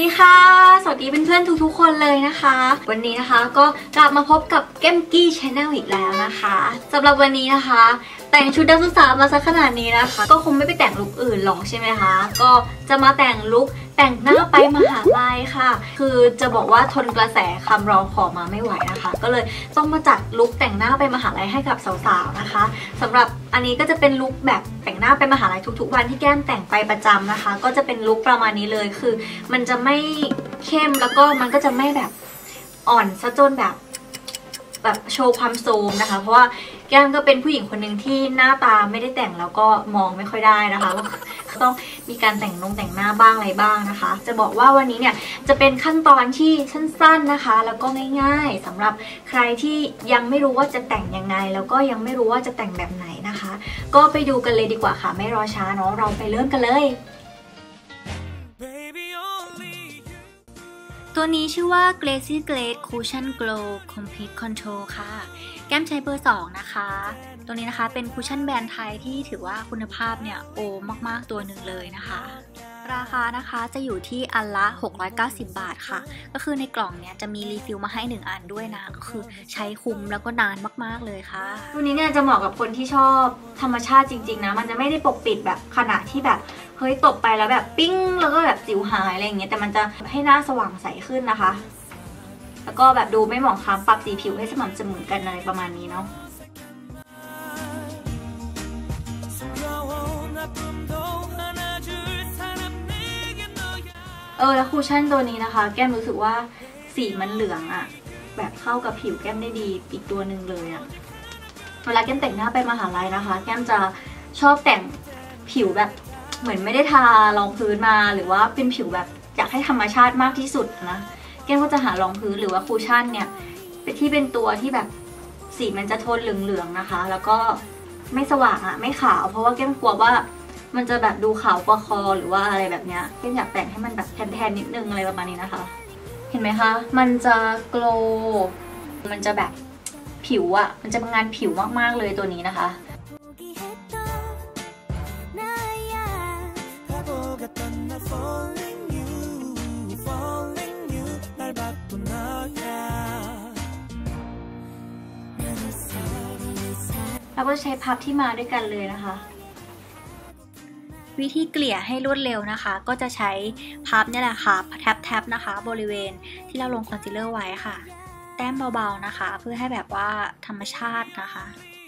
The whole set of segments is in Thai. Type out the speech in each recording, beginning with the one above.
ดีค่ะสวัสดีเพื่อนๆทุกๆคนเลยนะคะวันนี้นะคะก็กลับมาพบกับแก้มกี้ชาแนลอีกแล้วนะคะสำหรับวันนี้นะคะแต่งชุดนักศึกษามาซะขนาดนี้นะคะก็คงไม่ไปแต่งลุคอื่นหรอกใช่ไหมคะก็จะมาแต่งลุคแต่งหน้าไปมหาลัยค่ะคือจะบอกว่าทนกระแสคำร้องขอมาไม่ไหวนะคะก็เลยต้องมาจัดลุคแต่งหน้าไปมหาลัยให้กับสาวๆนะคะสำหรับอันนี้ก็จะเป็นลุคแบบแต่งหน้าไปมหาลัยทุกๆวันที่แก้มแต่งไปประจำนะคะก็จะเป็นลุคประมาณนี้เลยคือมันจะไม่เข้มแล้วก็มันก็จะไม่แบบอ่อนซะจนแบบโชว์ความโซมนะคะเพราะว่าแก้มก็เป็นผู้หญิงคนหนึ่งที่หน้าตาไม่ได้แต่งแล้วก็มองไม่ค่อยได้นะคะต้องมีการแต่งหน้าบ้างอะไรบ้างนะคะจะบอกว่าวันนี้เนี่ยจะเป็นขั้นตอนที่สั้นๆนะคะแล้วก็ง่ายๆสำหรับใครที่ยังไม่รู้ว่าจะแต่งยังไงแล้วก็ยังไม่รู้ว่าจะแต่งแบบไหนนะคะก็ไปดูกันเลยดีกว่าค่ะไม่รอช้าเนาะเราไปเริ่มกันเลยตัวนี้ชื่อว่า Glazy Glade Cushion Glow Complete Control ค่ะแก้มใช้เบอร์ 2 นะคะตัวนี้นะคะเป็นคุชชั่นแบรนด์ไทยที่ถือว่าคุณภาพเนี่ยโอมากๆตัวหนึ่งเลยนะคะราคานะคะจะอยู่ที่อันละ690 บาทค่ะก็คือในกล่องเนี่ยจะมีรีฟิลมาให้1อันด้วยนะก็คือใช้คุ้มแล้วก็นานมากๆเลยค่ะตัวนี้เนี่ยจะเหมาะกับคนที่ชอบธรรมชาติจริงๆนะมันจะไม่ได้ปกปิดแบบขนาดที่แบบเฮ้ยตบไปแล้วแบบปิ้งแล้วก็แบบสิวหายอะไรอย่างเงี้ยแต่มันจะให้หน้าสว่างใสขึ้นนะคะแล้วก็แบบดูไม่หมองคล้ำปรับสีผิวให้สม่ำเสมอกันอะไรประมาณนี้เนาะแล้วคูชั่นตัวนี้นะคะแก้มรู้สึกว่าสีมันเหลืองอะแบบเข้ากับผิวแก้มได้ดีอีกตัวหนึ่งเลยอะเวลาแก้มแต่งหน้าไปมหาลัยนะคะแก้มจะชอบแต่งผิวแบบเหมือนไม่ได้ทารองพื้นมาหรือว่าเป็นผิวแบบอยากให้ธรรมชาติมากที่สุดนะแก้มก็จะหารองพื้นหรือว่าคูชั่นเนี่ยที่เป็นตัวที่แบบสีมันจะโทนเหลืองๆนะคะแล้วก็ไม่สว่างอะไม่ขาวเพราะว่าแก้มกลัวว่ามันจะแบบดูขาวกว่าคอหรือว่าอะไรแบบเนี้ยแก้มอยากแต่งให้มันแบบแทนๆนิดนึงอะไรประมาณนี้นะคะเห็นไหมคะมันจะโกลว์มันจะแบบผิวอะมันจะงานผิวมากๆเลยตัวนี้นะคะเราก็ใช้พับที่มาด้วยกันเลยนะคะวิธีเกลี่ยให้รวดเร็วนะคะก็จะใช้พับนี่แหละค่ะแท็บนะคะบริเวณที่เราลงคอนซีลเลอร์ไว้ค่ะแต้มเบาๆนะคะเพื่อให้แบบว่าธรรมชาตินะคะ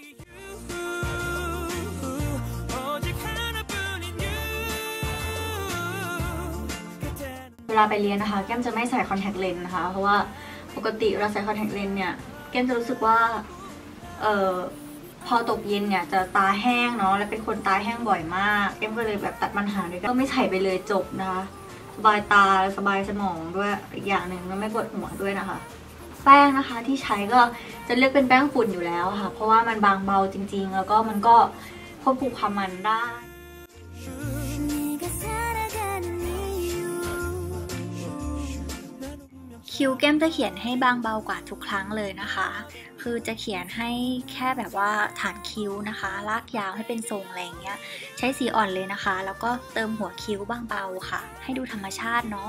เวลาไปเรียนนะคะแก้มจะไม่ใส่คอนแทคเลนส์นะคะเพราะว่าปกติเราใส่คอนแทคเลนส์เนี่ยแก้มจะรู้สึกว่าพอตกเย็นเนี่ยจะตาแห้งเนาะและเป็นคนตาแห้งบ่อยมากแก้มก็เลยแบบตัดปัญหาด้วยก็ไม่ใส่ไปเลยจบนะคะสบายตาสบายสมองด้วยอีกอย่างหนึ่งแล้วไม่ปวดหัวด้วยนะคะแป้งนะคะที่ใช้ก็จะเลือกเป็นแป้งฝุ่นอยู่แล้วค่ะเพราะว่ามันบางเบาจริงๆแล้วก็มันก็ควบคุมความมันได้คิ้วแก้มจะเขียนให้บางเบากว่าทุกครั้งเลยนะคะคือจะเขียนให้แค่แบบว่าฐานคิ้วนะคะลากยาวให้เป็นทรงอะไรอย่างเงี้ยใช้สีอ่อนเลยนะคะแล้วก็เติมหัวคิ้วบางเบาค่ะให้ดูธรรมชาติเนาะ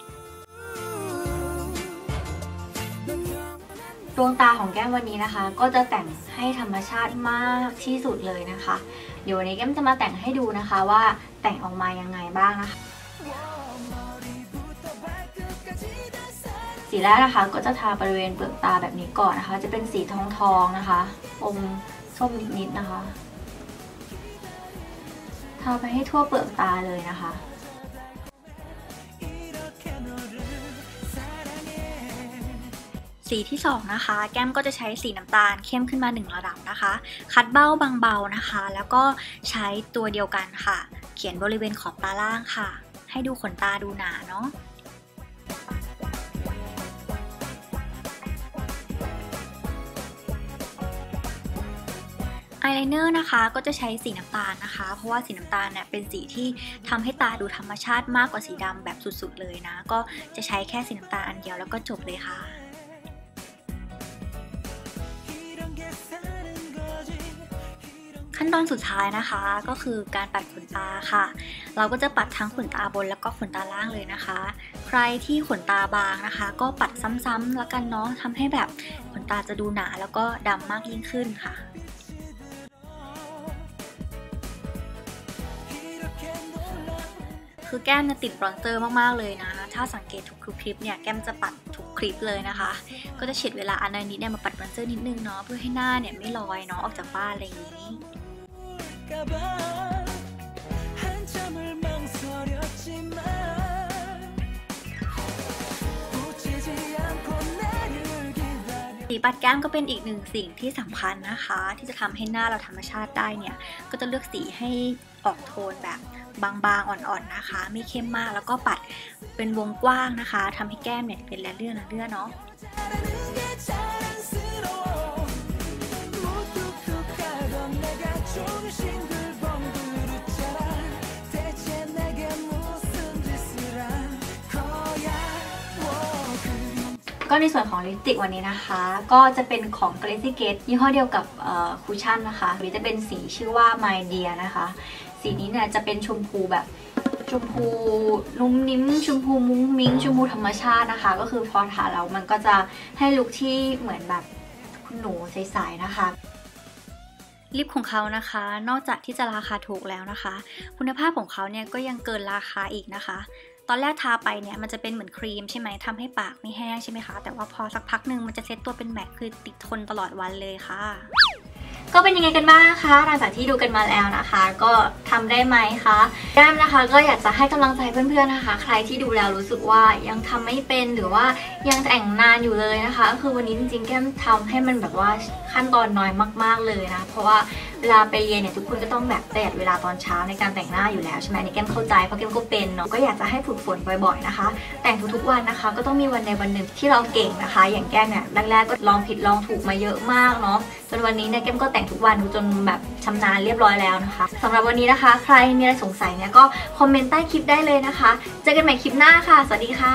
ดวงตาของแก้มวันนี้นะคะก็จะแต่งให้ธรรมชาติมากที่สุดเลยนะคะเดี๋ยววันนี้แก้มจะมาแต่งให้ดูนะคะว่าแต่งออกมายังไงบ้างนะคะสีแรกนะคะก็จะทาบริเวณเปลือกตาแบบนี้ก่อนนะคะจะเป็นสีทองๆนะคะอมส้มนิดๆนะคะทาไปให้ทั่วเปลือกตาเลยนะคะสีที่2นะคะแก้มก็จะใช้สีน้ำตาลเข้มขึ้นมา1ระดับนะคะคัดเบ้าบางเบานะคะแล้วก็ใช้ตัวเดียวกันค่ะเขียนบริเวณขอบตาล่างค่ะให้ดูขนตาดูหนาเนาะอายไลเนอร์นะคะก็จะใช้สีน้ำตาลนะคะเพราะว่าสีน้ำตาลเนี่ยเป็นสีที่ทำให้ตาดูธรรมชาติมากกว่าสีดำแบบสุดๆเลยนะก็จะใช้แค่สีน้ำตาลอันเดียวแล้วก็จบเลยค่ะขั้นตอนสุดท้ายนะคะก็คือการปัดขนตาค่ะเราก็จะปัดทั้งขนตาบนแล้วก็ขนตาล่างเลยนะคะใครที่ขนตาบางนะคะก็ปัดซ้ำๆแล้วกันเนาะทำให้แบบขนตาจะดูหนาแล้วก็ดำมากยิ่งขึ้นค่ะคือแก้มติดบรอนเซอร์มากๆเลยนะถ้าสังเกตทุกคลิปเนี่ยแก้มจะปัดทุกคลิปเลยนะคะก็จะเฉดเวลาอันนี้เนี่ยมาปัดบรอนเซอร์นิดนึงเนาะเพื่อให้หน้าเนี่ยไม่ลอยเนาะออกจากบ้านอะไรอย่างนี้สีปัดแก้มก็เป็นอีกหนึ่งสิ่งที่สำคัญนะคะที่จะทำให้หน้าเราธรรมชาติได้เนี่ยก็จะเลือกสีให้ออกโทนแบบบางๆอ่อนๆนะคะไม่เข้มมากแล้วก็ปัดเป็นวงกว้างนะคะทำให้แก้มเนี่ยเป็นเลื่อนเนาะก็ในส่วนของลิปสติกวันนี้นะคะก็จะเป็นของ Glassy Gate ยี่ห้อเดียวกับคูชั่นนะคะหรือจะเป็นสีชื่อว่า My Dear นะคะสีนี้เนี่ยจะเป็นชมพูแบบชมพูนุ่มนิ่มชมพูมุ้งมิ้งชมพูธรรมชาตินะคะก็คือพอทาแล้วมันก็จะให้ลุคที่เหมือนแบบคุณหนูใสๆนะคะลิปของเขานะคะนอกจากที่จะราคาถูกแล้วนะคะคุณภาพของเขาเนี่ยก็ยังเกินราคาอีกนะคะตอนแรกทาไปเนี่ยมันจะเป็นเหมือนครีมใช่ไหมทำให้ปากไม่แห้งใช่ไหมคะแต่ว่าพอสักพักหนึ่งมันจะเซ็ตตัวเป็นแมตต์คือติดทนตลอดวันเลยค่ะก็เป็นยังไงกันบ้างคะหลังจากที่ดูกันมาแล้วนะคะก็ทำได้ไหมคะแก้มนะคะก็อยากจะให้กำลังใจเพื่อนๆนะคะใครที่ดูแล้วรู้สึกว่ายังทำไม่เป็นหรือว่ายังแต่งนานอยู่เลยนะคะคือวันนี้จริงๆแก้มทำให้มันแบบว่าขั้นตอนน้อยมากๆเลยนะเพราะว่าเวลาไปเรียนเนี่ยทุกคนก็ต้องแบบประหยัดเวลาตอนเช้าในการแต่งหน้าอยู่แล้วใช่ไหมนี่แก้มเข้าใจเพราะแก้มก็เป็นเนาะก็อยากจะให้ฝึกฝนบ่อยๆนะคะแต่งทุกๆวันนะคะก็ต้องมีวันใดวันหนึ่งที่เราเก่งนะคะอย่างแก้มเนี่ยแรกๆก็ลองผิดลองถูกมาเยอะมากเนาะจนวันนี้เนี่ยแก้มก็แต่งทุกวันจนแบบชำนาญเรียบร้อยแล้วนะคะสำหรับวันนี้นะคะใครมีอะไรสงสัยเนี่ยก็คอมเมนต์ใต้คลิปได้เลยนะคะเจอกันใหม่คลิปหน้าค่ะสวัสดีค่ะ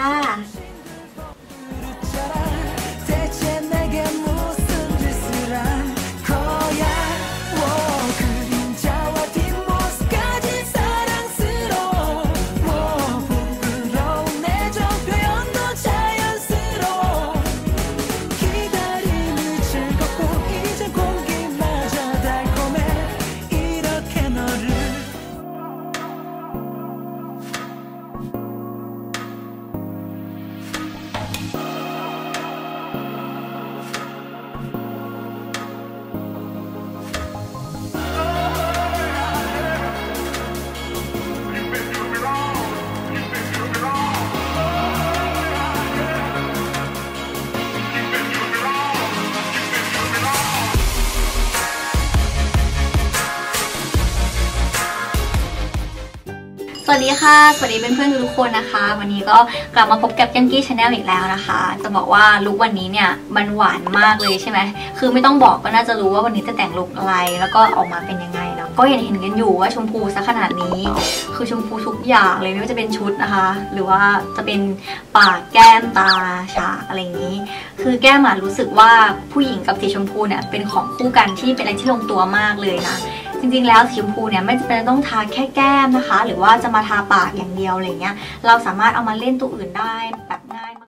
สวัสดีค่ะสวัสดีเพื่อนๆทุกคนนะคะวันนี้ก็กลับมาพบกับGamky Channel อีกแล้วนะคะจะบอกว่าลุควันนี้เนี่ยมันหวานมากเลยใช่ไหมคือไม่ต้องบอกก็น่าจะรู้ว่าวันนี้จะแต่งลุคอะไรแล้วก็ออกมาเป็นยังไงเนาะก็เห็นกันอยู่ว่าชมพูซะขนาดนี้คือชมพูทุกอย่างเลยไม่ว่าจะเป็นชุดนะคะหรือว่าจะเป็นปากแก้มตาฉากอะไรอย่างนี้คือแก้มรู้สึกว่าผู้หญิงกับสีชมพูเนี่ยเป็นของคู่กันที่เป็นอะไรที่ลงตัวมากเลยนะจริงๆแล้วสีชมพูเนี่ยไม่จำเป็นต้องทาแค่แก้มนะคะหรือว่าจะมาทาปากอย่างเดียวอะไรเงี้ยเราสามารถเอามาเล่นตัวอื่นได้